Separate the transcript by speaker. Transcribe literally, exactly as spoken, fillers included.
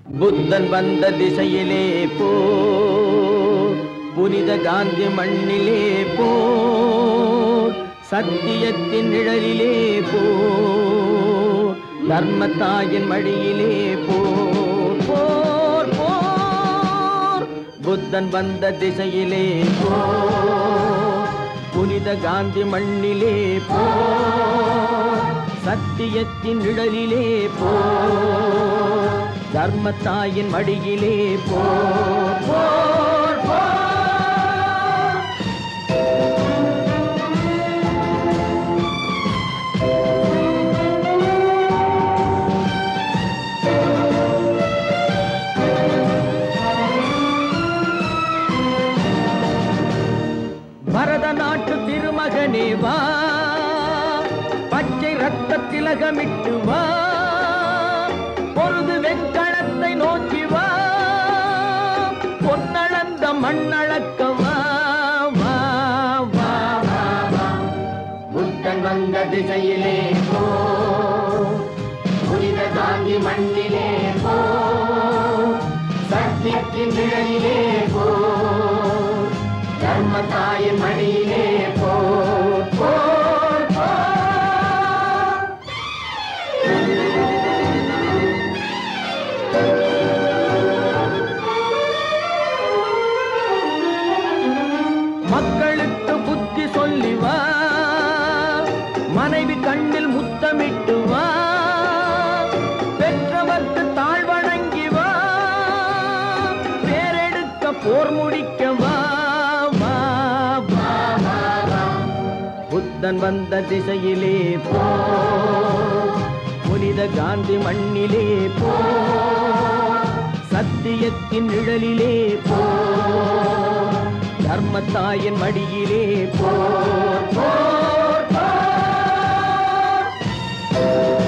Speaker 1: புத்தன் வந்த திசையிலே போ, புனித காந்தி மண்ணிலே போ, சத்தியத்தின் நிழலிலே போ, தர்மத்தாயின் மடியிலே போர் போர் போர். புத்தன் வந்த திசையிலே போ, புனித காந்தி மண்ணிலே போ, சத்தியத்தின் நிழலிலே போ, தர்மத்தாயின் மடியிலே போர் போர் போர். பரத நாட்டு திருமகனே வா, பச்சை ரத்த திலகமிட்டு வா, பொருது வெட்களத்தை நோக்கி வா, பொன்னளந்த மண்ணளக்க வா வா வா வா. புத்தன் வந்த திசையிலே போ, புனித காந்தி மண்ணிலே போ, சத்தியத்தின் நிழலிலே போ, தர்மத்தாயின் மடியிலே போ போ. மக்களுக்கு புத்தி சொல்லி வா, மனைவி கண்ணில் முத்தமிட்டு வா, பெற்றவர்க்கு தாழ்வணங்கி வா, பேரெடுக்க போர் முடிக்க வா வா வா வா. புத்தன் வந்த திசையிலே போ, புனித காந்தி மண்ணிலே போ, சத்தியத்தின் நிழலிலே போ, தர்மத்தாயின் மடியிலே போர் போர் போர்.